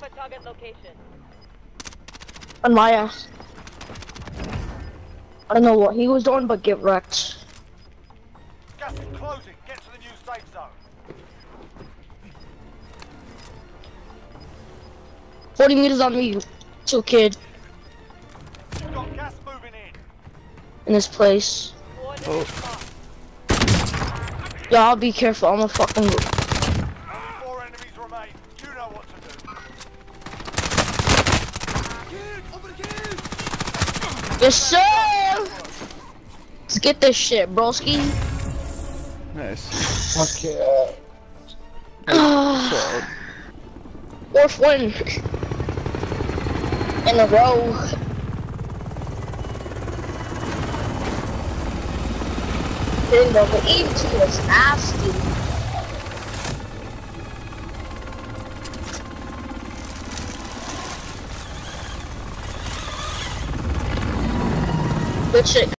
target location. On my ass. I don't know what he was doing, but get wrecked. Gas is closing. Get to the new safe zone. 40 meters on me, two kid We've got gas moving in this place. Oh. Yeah, I'll be careful. I'm a fucking. in. Only 4 enemies remain. You know what to do. Yes, sir. Let's get this shit, broski. Nice. Okay. Fourth win in a row. The EMT was nasty. Good shit.